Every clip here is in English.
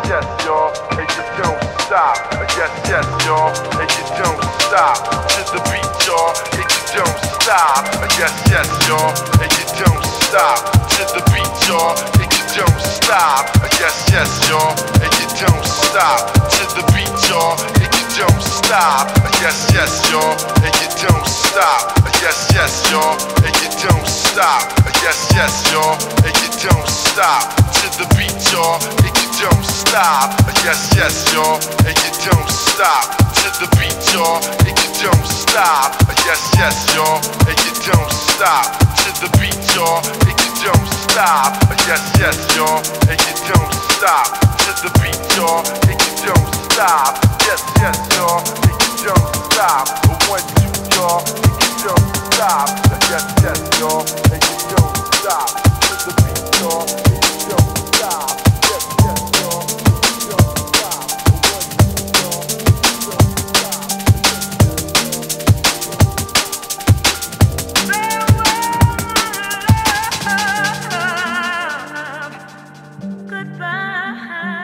yes, y'all, and you don't stop. Yes, yes, y'all, and you don't stop. To the beat, y'all, and you don't stop. Yes, yes, y'all, and you don't stop. To the beat, y'all, and you don't stop. Yes, yes, y'all, and you don't stop. To the beat, y'all, and you don't stop. Yes, yes, y'all, and you don't stop. Yes, yes, y'all, and you don't stop. Yes, yes, y'all, and you don't stop. To the beat, y'all, and you don't stop. Yes, yes, y'all, and you don't stop. To the beat, y'all, and you don't stop. Yes, yes, y'all, and you don't stop. To the beat, y'all, and you don't stop. Yes, yes, y'all, and you don't stop. To the beat, y'all, and you don't stop. Yes, yes, y'all, and you don't stop. 1, 2, y'all, and you don't stop. Yes, yes, y'all, and you don't stop. To the beat, y'all, and you don't stop. Yes, yes, y'all, and you don't stop. 1, 2, goodbye.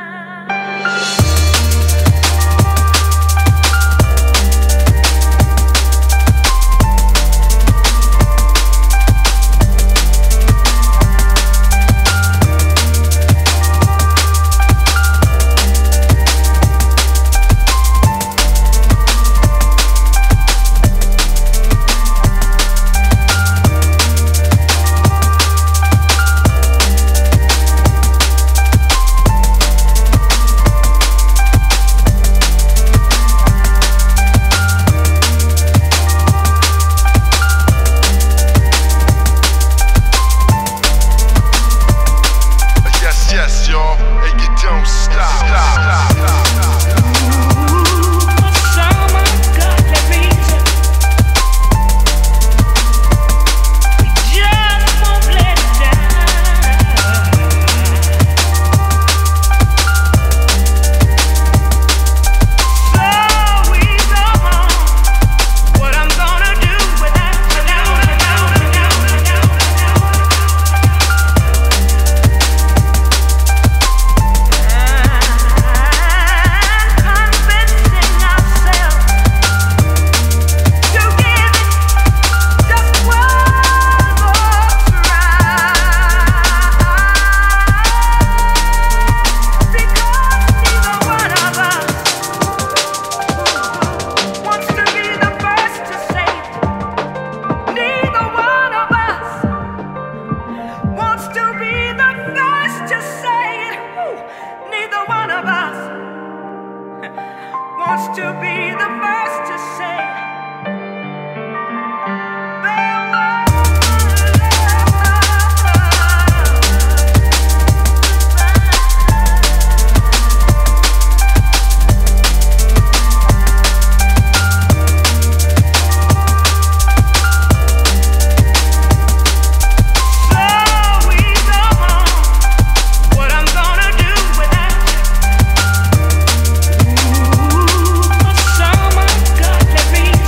Let me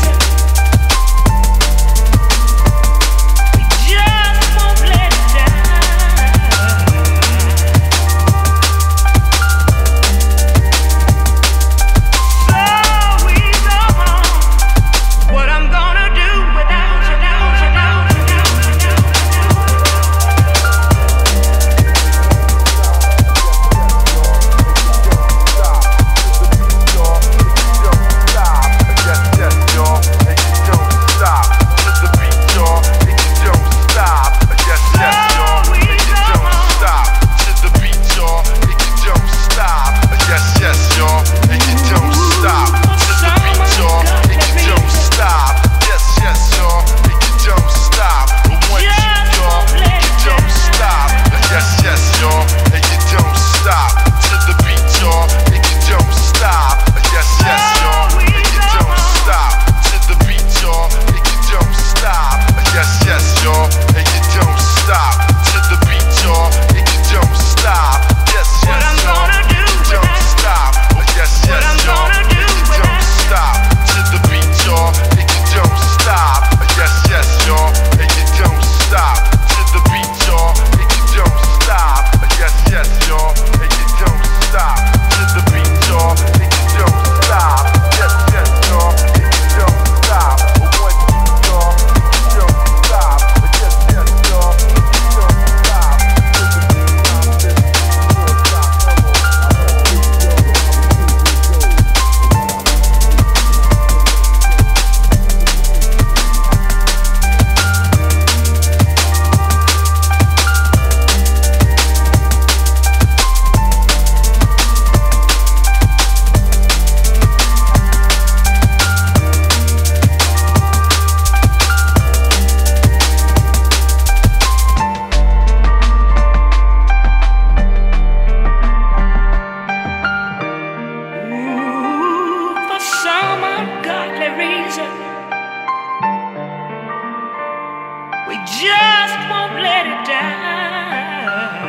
just won't let it down.